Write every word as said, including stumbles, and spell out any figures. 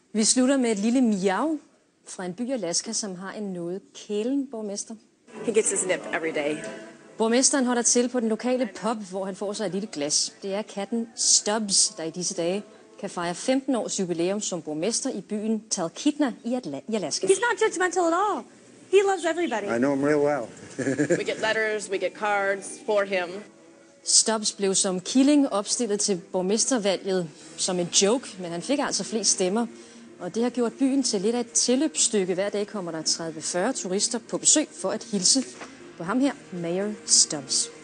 Vi slutter med et lille miau fra en by i Alaska, som har en noget kælen borgmester. He gets his nip every day. Borgmesteren holder til på den lokale pub, hvor han får sig et lille glas. Det er katten Stubbs, der i disse dage kan fejre femten års jubilæum som borgmester i byen Talkeetna i, Atla- i Alaska. He's not judgmental at all. He loves everybody. I know him real well. We get letters, we get cards for him. Stubbs blev som killing opstillet til borgmestervalget som en joke, men han fik altså flest stemmer. Og det har gjort byen til lidt af et tilløbsstykke. Hver dag kommer der tredive til fyrre turister på besøg for at hilse på ham her, Mayor Stubbs.